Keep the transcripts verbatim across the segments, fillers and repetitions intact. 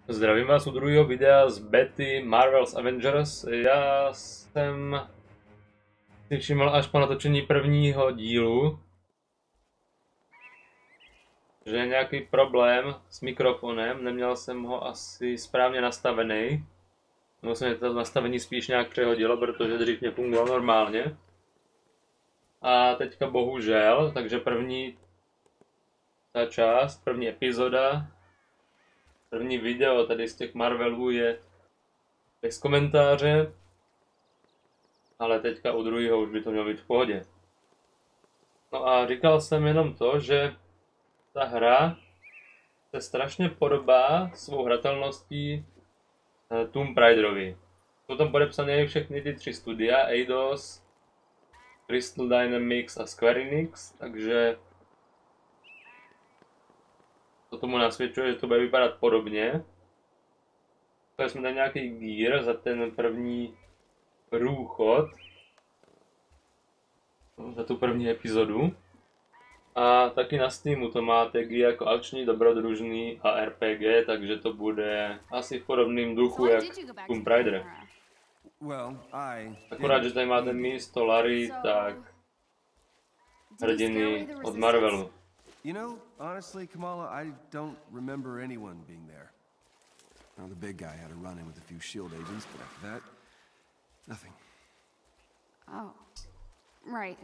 Zdravím vás u druhého videa z bety Marvel's Avengers. Já jsem si všiml až po natočení prvního dílu, že je nějaký problém s mikrofonem, neměl jsem ho asi správně nastavený. Nebo se mi to nastavení spíš nějak přehodilo, protože dřív mě fungoval normálně. A teďka bohužel, takže první ta část, první epizoda, první video tady z těch Marvelů je bez komentáře. Ale teďka u druhého už by to mělo být v pohodě. No a říkal jsem jenom to, že ta hra se strašně podobá svou hratelností Tomb Raiderovi. Jsou tam podepsané všechny ty tři studia, Eidos, Crystal Dynamics a Square Enix, takže to tomu nasvědčuje, že to bude vypadat podobně. Tady jsme tam nějaký gear za ten první průchod, za tu první epizodu. A taky na Steamu to má tagy jako akční, dobrodružný a R P G, takže to bude asi v podobném duchu jak Tomb Raider. Akorát, že tady máte místo Larry, tak hrdiny od Marvelu. You know, honestly, Kamala, I don't remember anyone being there. Now, the big guy had a run-in with a few SHIELD agents, but after that, nothing. Oh, right.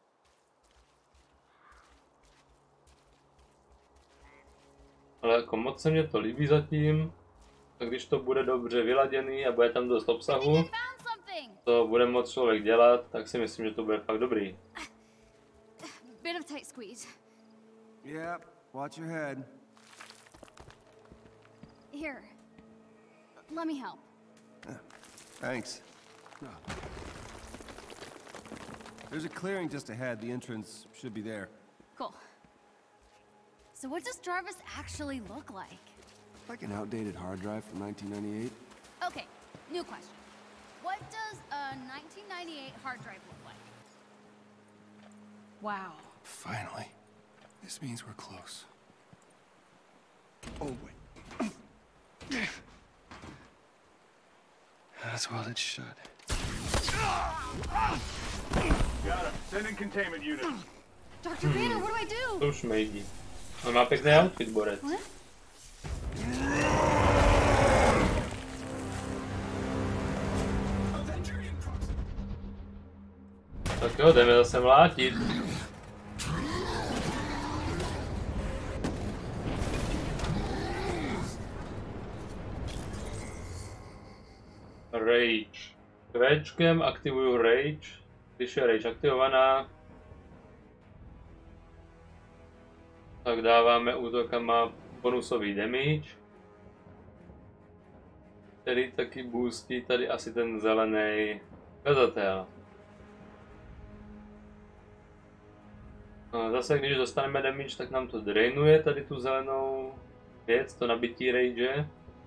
Ale jako moc se mě to líbí zatím, tak když to bude dobře vyladěný a bude tam dost obsahu, to bude moc člověk dělat, tak si myslím, že to bude fakt dobrý. Bit of tight squeeze. Yeah, watch your head. Here, let me help. Thanks. There's a clearing just ahead. The entrance should be there. Cool. So what does Jarvis actually look like? Like an outdated hard drive from nineteen ninety-eight. Okay, new question. What does a nineteen ninety-eight hard drive look like? Wow. Finally. This means we're close. Oh, wait. That's while it's shut. Got him. Sending containment unit. Doctor Banner, what do I do? To už nejde. On má pěkný outfit, borec. What? Tak jo, jdeme zase mlátit. Rage. Kvéčkem aktivuju Rage. Když je Rage aktivovaná, tak dáváme útokama bonusový damage, který taky boostí tady asi ten zelený kazatel. Zase když dostaneme damage, tak nám to drainuje tady tu zelenou věc, to nabití rage.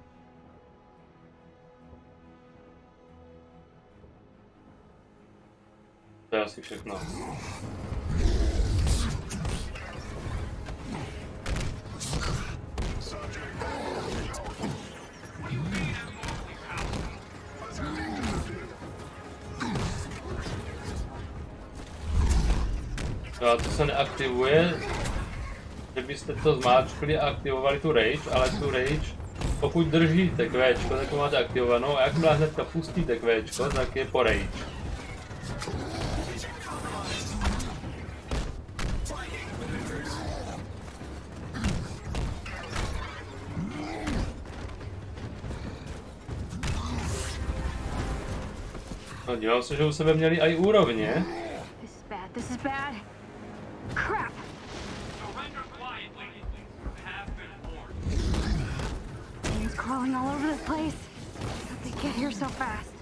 To je asi všechno. No a to se neaktivuje, že byste to zmáčkli a aktivovali tu rage, ale tu rage, pokud držíte kvéčko, tak to máte aktivovanou, a jakmile hnedka pustíte kvéčko, tak je po rage. No, dívám se, že u sebe měli i úrovně. This is bad, this is bad. Crap! He's crawling all over the place. How'd they get here so fast?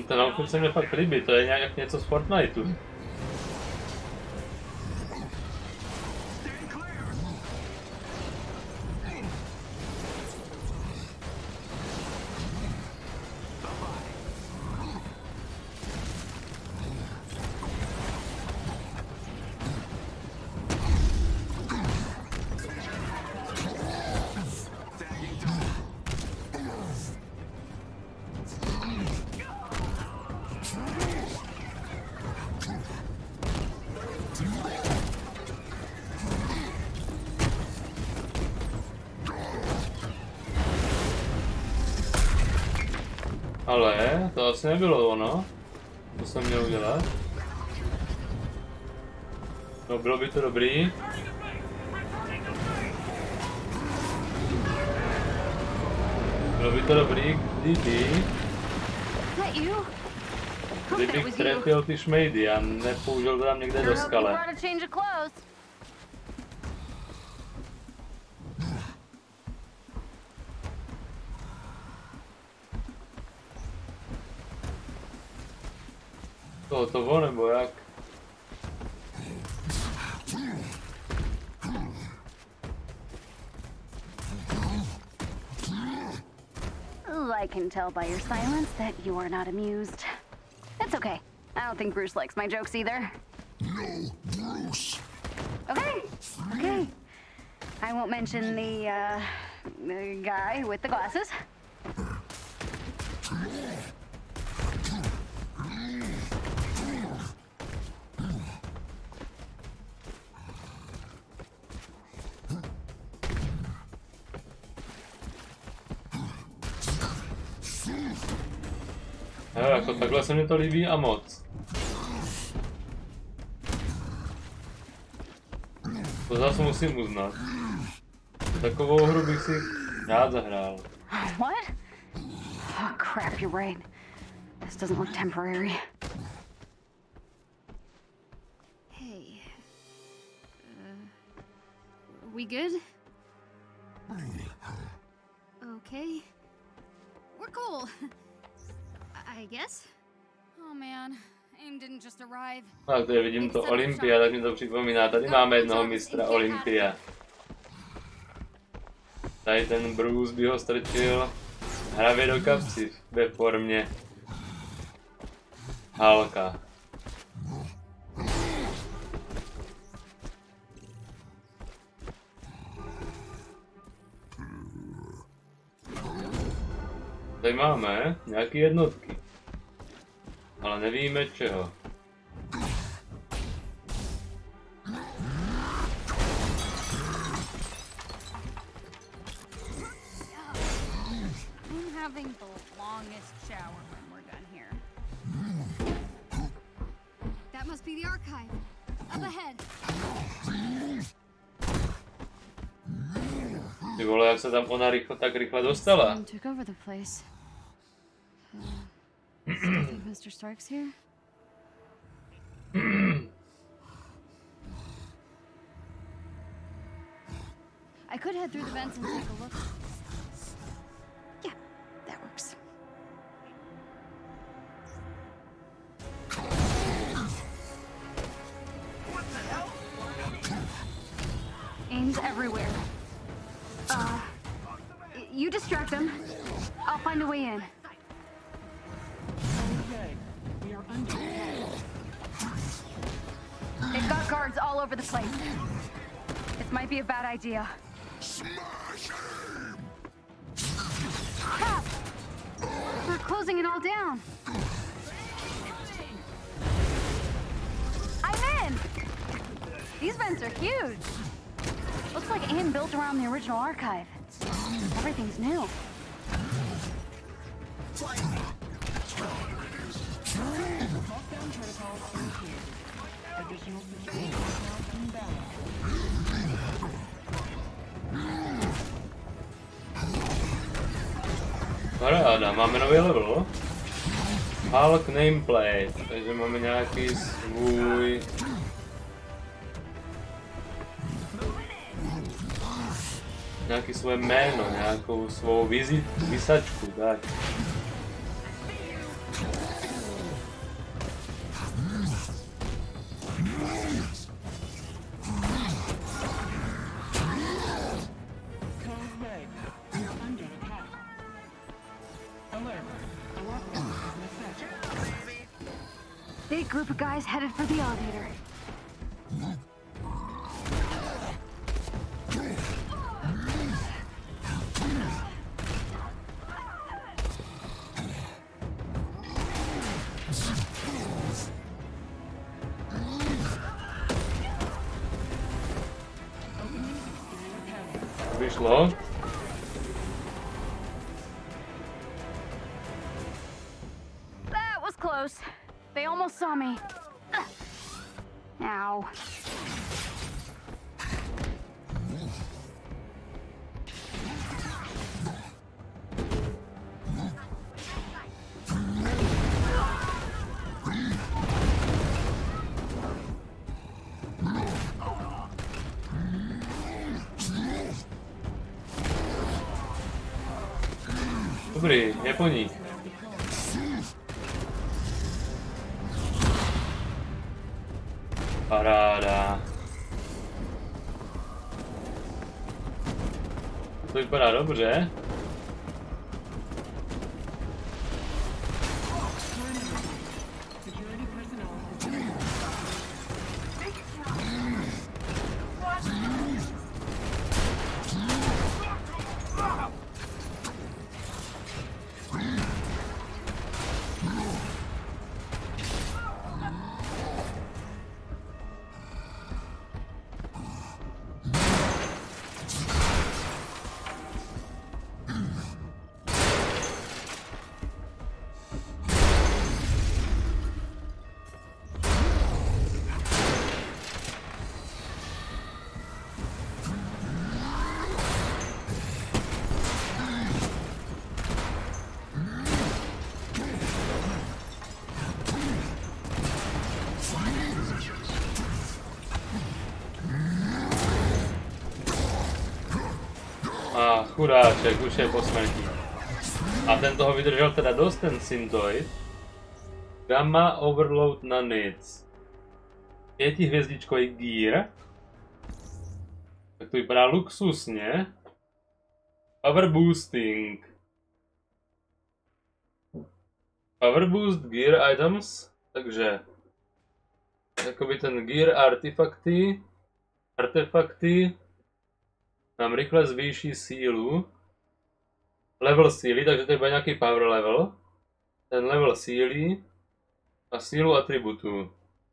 ten outfit se mi fakt líbí, to je nějak něco z Fortniteu. Ale to asi nebylo ono, co jsem měl udělat. No, bylo by to dobrý. Bylo by to dobrý, kdyby... Kdybych trefil ty šmejdy a nepoužil to tam někde do skale. To, to bylo nebo jak? I can tell by your silence that you are not amused. That's okay. I don't think Bruce likes my jokes either. No, Bruce. Okay, okay. I won't mention the, uh, the guy with the glasses. Jo, jako takhle se mi to líbí a moc. To zase musím uznat. Takovou hru bych si rád zahrál. What? Oh crap, you're right. This doesn't look temporary. Hey. Uh, we good? Okay. We're cool. I guess. Oh man, AIM didn't just arrive. Tak tady vidím to Olympia, tak mi to připomíná. Tady máme jednoho mistra Olympia. Tady ten Bruce by ho strčil hravě do kapsy ve formě Hulka. Tady máme nějaké jednotky, ale nevíme čeho. I'm having the longest shower when we're done here. That must be the archive. Up ahead. Ty vole, jak se tam ona rychle, tak rychle dostala. Took over the place. mister Stark's here? I could head through the vents and take a look. Yeah, that works. AIM's everywhere. Uh, you distract them. I'll find a way in. They've got guards all over the place. This might be a bad idea. Smash him! Crap! We're closing it all down. I'm in! These vents are huge. Looks like AIM built around the original archive. Everything's new. Paráda, máme nový level. Hulk nameplate, takže máme nějaký svůj... Nějaký svoje jméno, nějakou svou vizitku, vysačku, tak. Big group of guys headed for the elevator. Vyšlo. That was close. They almost saw me. Ow. Dobrý, je po ní. Paráda. To vypadá dobře. A chudáček, už je po smrti. A ten toho vydržel teda dost, ten Synthoid. Gamma Overload Nanites. Pětihvězdičkový gear. Tak to vypadá luxusně. Power Boosting. Power Boost Gear Items. Takže jakoby ten gear artefakty. Artefakty nám rychle zvýší sílu. Level síly, takže to bude nějaký power level. Ten level síly a sílu atributů.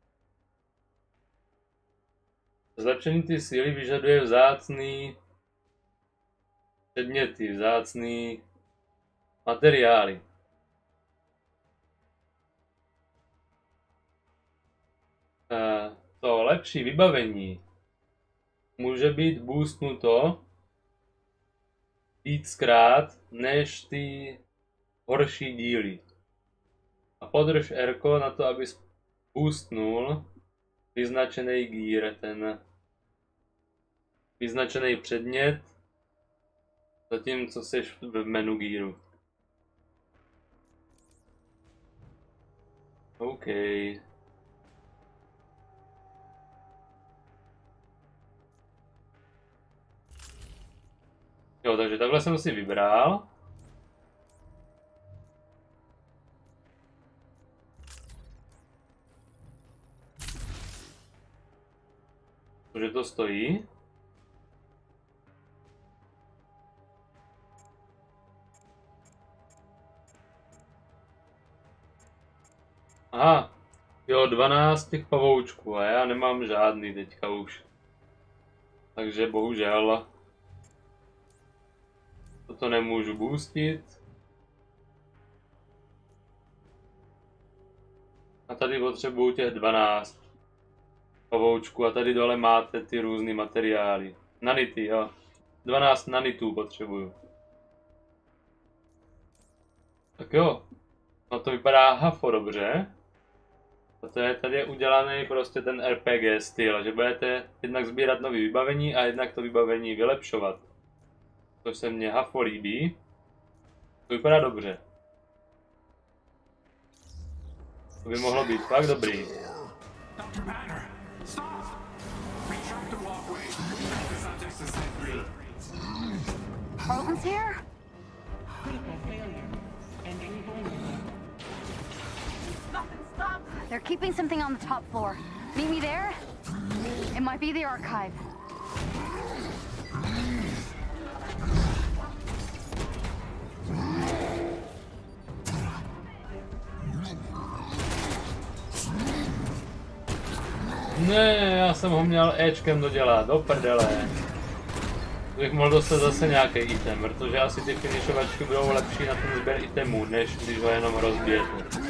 Zlepšení ty síly vyžaduje vzácný předměty, vzácný materiály. To lepší vybavení může být boostnuto víckrát než ty horší díly. A podrž R na to, aby boostnul vyznačený gear, ten vyznačený předmět, zatímco jsi v menu gearu. OK. Jo, takže takhle jsem si vybral. Že to stojí. Aha, jo, dvanáct těch pavoučků a já nemám žádný teďka už. Takže bohužel toto nemůžu boostit. A tady potřebuju těch dvanáct pavoučků a tady dole máte ty různé materiály. Nanity, jo. dvanáct nanitů potřebuju. Tak jo. No to vypadá hafo dobře. A to je, tady je udělaný prostě ten R P G styl, že budete jednak sbírat nové vybavení a jednak to vybavení vylepšovat. To se mně hafo líbí. To vypadá dobře. To by mohlo být fakt dobrý. Rogan's here? They're keeping something on the top floor. Meet me there? It might be the archive. Ne, já jsem ho měl Ečkem dodělat, do prdele. Bych mohl dostat zase nějaký item, protože asi ty finishovačky budou lepší na ten sběr itemů, než když ho jenom rozbijete.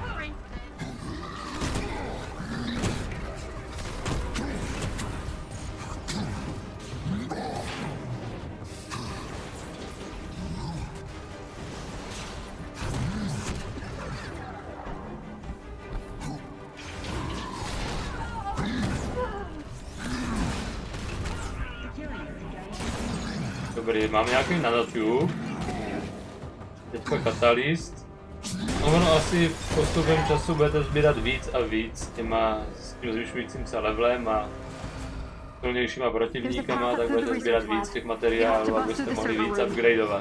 Dobrý, mám nějaký nanotube. Teďka katalyst. No ono asi postupem času budete sbírat víc a víc těma, s tím zvyšujícím se levelem a silnějšíma protivníkama, tak budete sbírat víc těch materiálů, abyste mohli víc upgradeovat.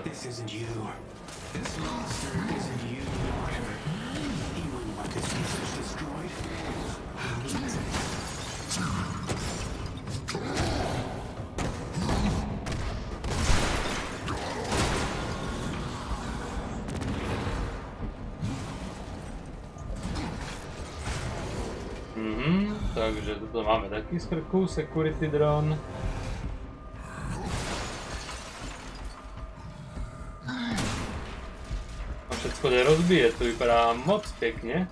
Mhm, takže toto máme taky z krku, security drone. A všecko jde rozbíjet, to vypadá moc pěkně.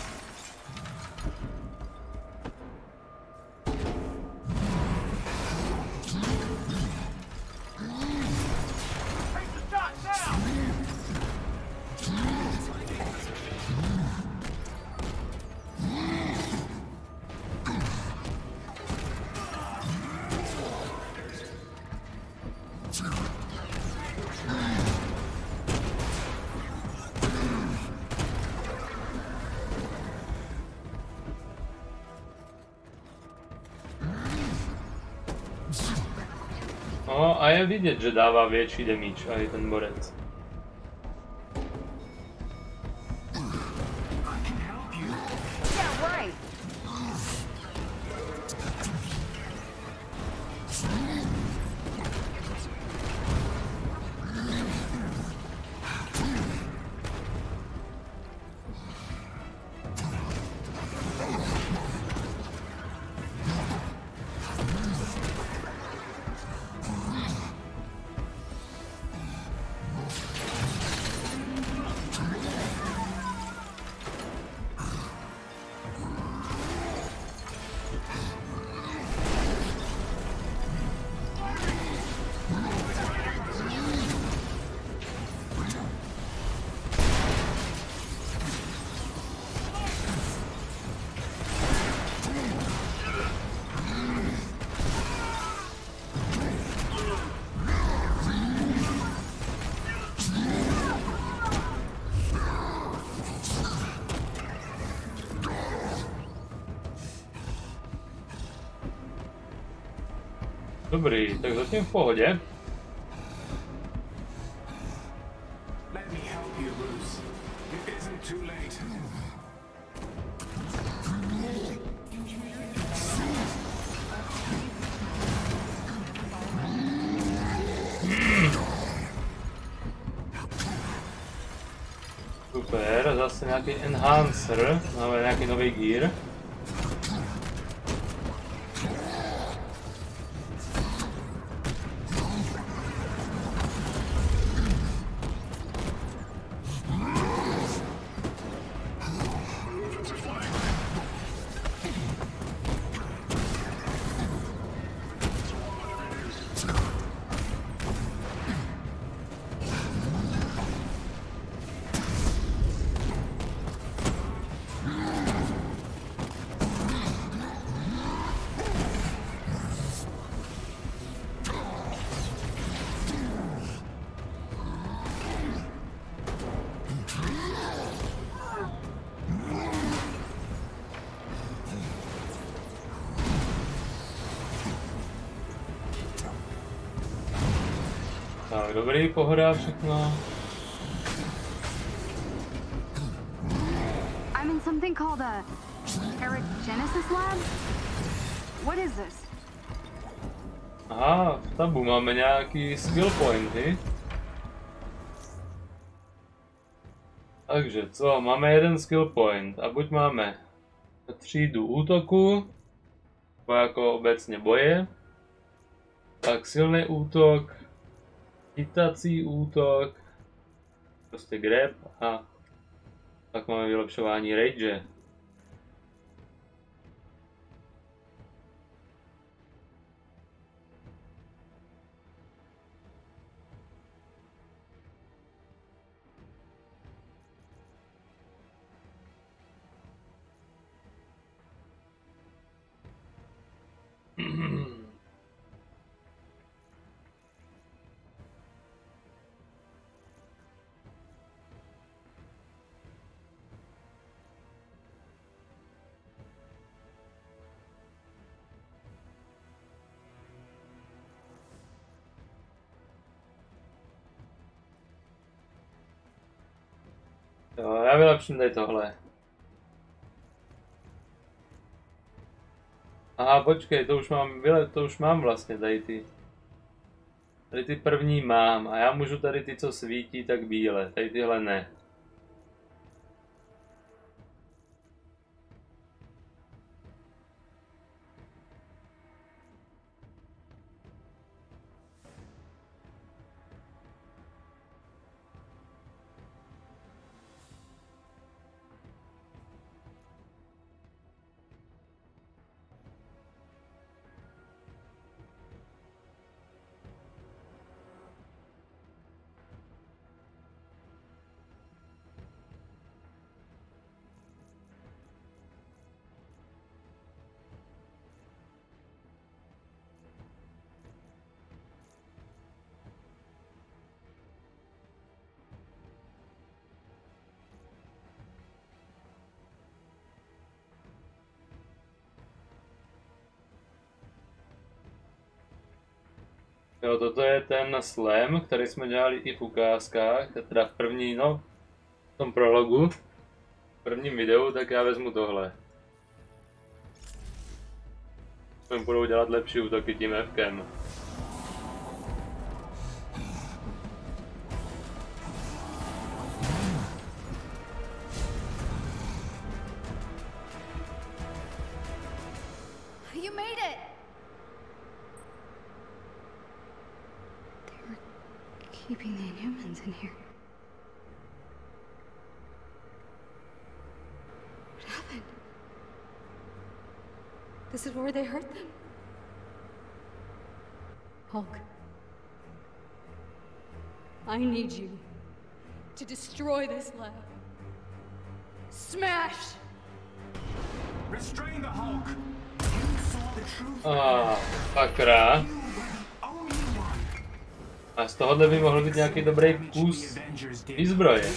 No a je vidět, že dává větší damage a i ten borec. Dobrý, tak zatím v pohodě. Super, zase nějaký enhancer, máme nějaký nový gear. Tak, dobrý, pohoda, všechno. I'm in some called a Paragenesis Lab? What is this? Aha, v tabu máme nějaký skill pointy. Takže co, máme jeden skill point a buď máme třídu útoku, nebo jako obecně boje, tak silný útok, chytací útok, prostě grab a pak máme vylepšování rage. Jo, já vylepším tady tohle. Aha, počkej, to už mám, to už mám vlastně tady ty. Tady ty první mám a já můžu tady ty, co svítí, tak bílé, tady tyhle ne. Jo, toto je ten slam, který jsme dělali i v ukázkách, teda v první, no, v tom prologu, v prvním videu, tak já vezmu tohle. Oni budou dělat lepší útoky tím F-kem. You made it! Keeping the Inhumans in here. What happened? This is where they hurt them. Hulk. I need you to destroy this lab. Smash! Restrain the Hulk! You saw the truth. Ah, sakra. A z tohohle by mohl být nějaký dobrý kus výzbroje.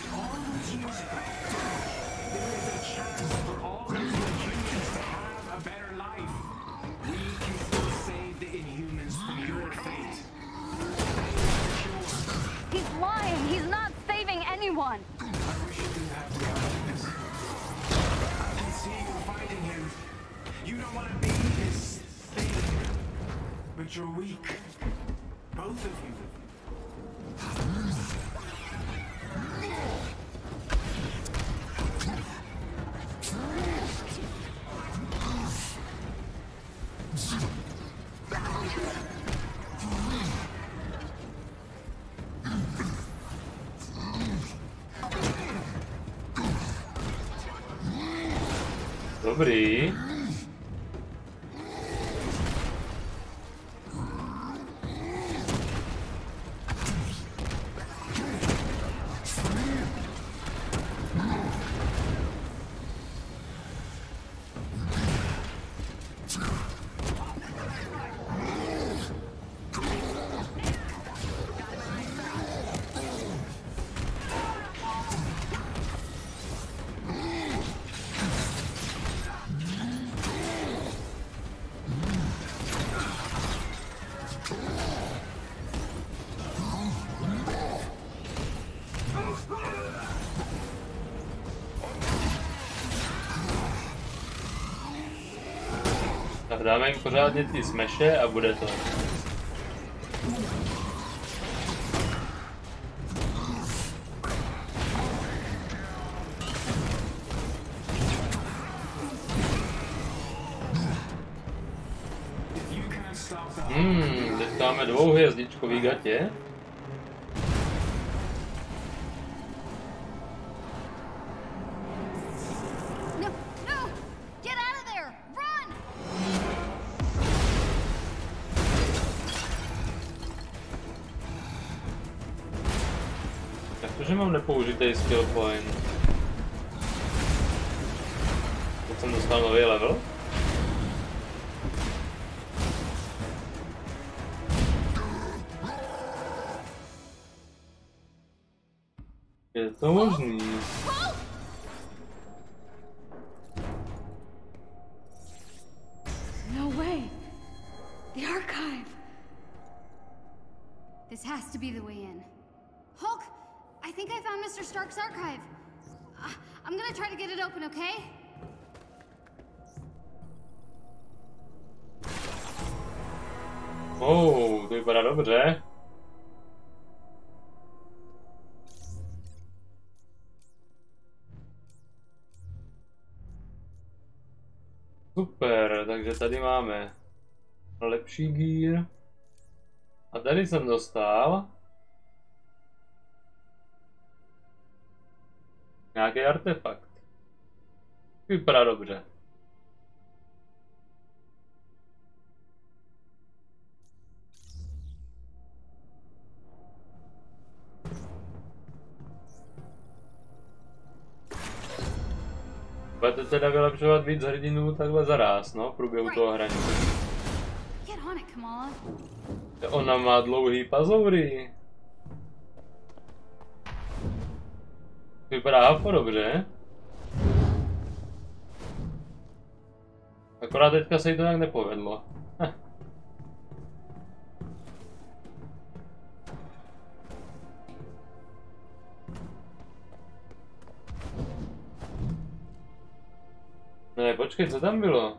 He's lying. He's not saving anyone. You don't want to be this thing, but you're weak. Both of you. Dobrý. Tak dáme jim pořádně ty smeše a bude to. Hmm, teď máme dvouhvězdičkový gatě. No, no! Get out of there! Run! Jak to, že mám nepoužitej skill point? Teď jsem dostal nový level. Je to možný. No way! The archive! This has to be the way in. Hulk, I think I found Mister Stark's archive. Uh, I'm gonna try to get it open, okay? Oh, to vypadá dobře. Super, takže tady máme lepší gear. A tady jsem dostal nějaký artefakt. Vypadá dobře. Budete teda vylepšovat víc hrdinů takhle zaráz, no, v průběhu toho hraní. Get on it, Kamala. Ona má dlouhý pazoury. Vypadá hafo dobře. Akorát teďka se jí to nějak nepovedlo. Hm. Ne, počkej, co tam bylo?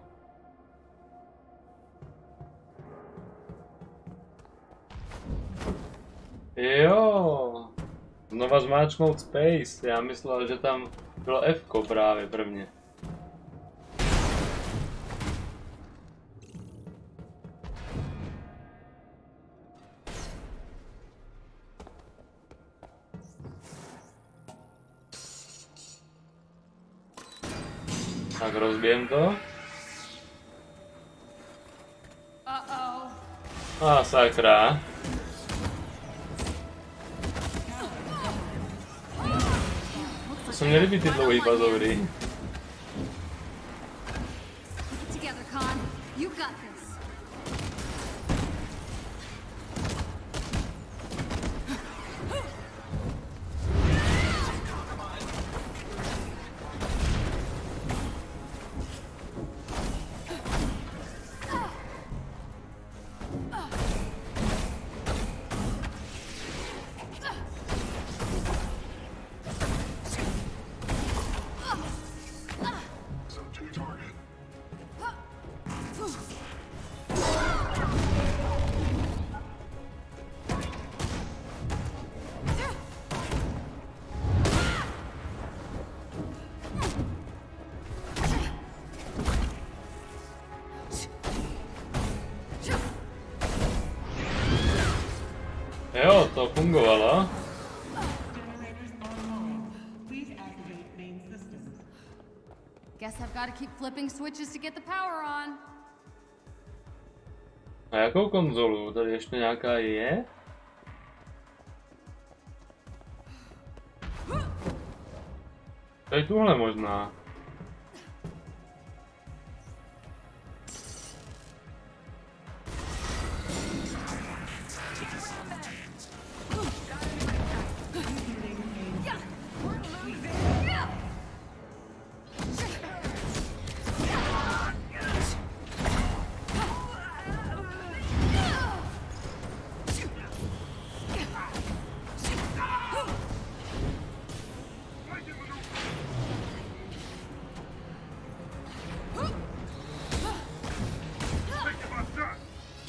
Jo, znova zmáčknout space, já myslel, že tam bylo F-ko právě prvně. Tak rozbijem to. Uh-oh. A sakra. To se mě líbí ty dlouhý pazoury. Keep it together, Khan. You got this. Jo, to fungovalo. Guess I've got to keep flipping switches to get the power on. A jakou konzolu? Tady ještě nějaká je? Tady tuhle možná.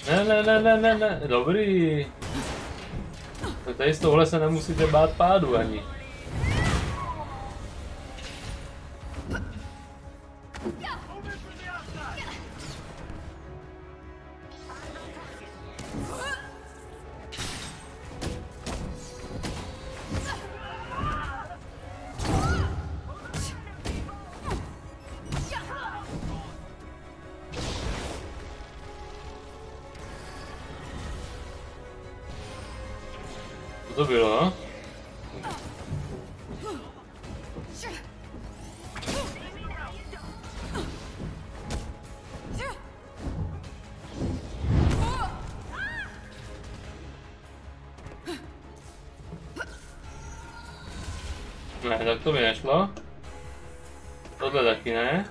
Ne, ne, ne, ne, ne, ne, dobrý. Tak tady z tohle se nemusíte bát pádu ani. Co to bylo? Ne, tak to mi nešlo. Tohle taky ne.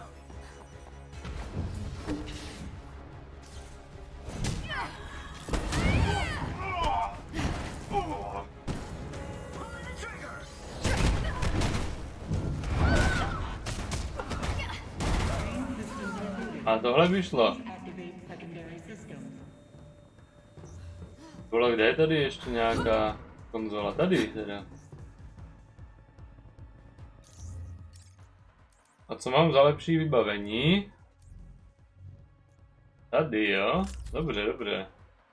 A tohle by šlo. Bylo, kde je tady ještě nějaká konzola? Tady teda. A co mám za lepší vybavení? Tady jo? Dobře, dobře.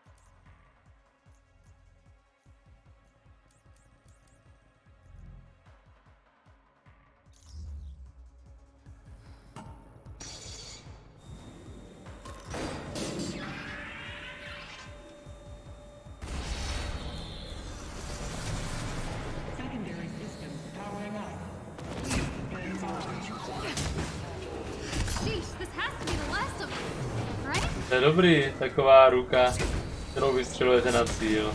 To je dobrý, taková ruka, kterou vystřelujete na cíl.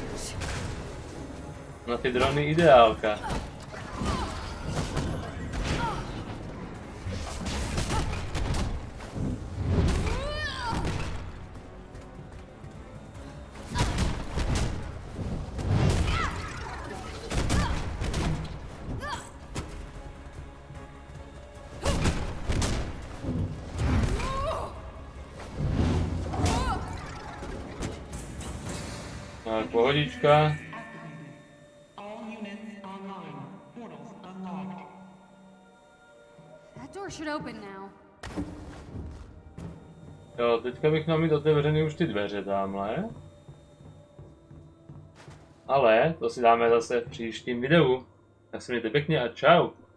Na ty drony ideálka. Tak, pohodička. Jo, teďka bych měl mít otevřený už ty dveře tamhle. Ale to si dáme zase v příštím videu. Tak se mějte pěkně a čau.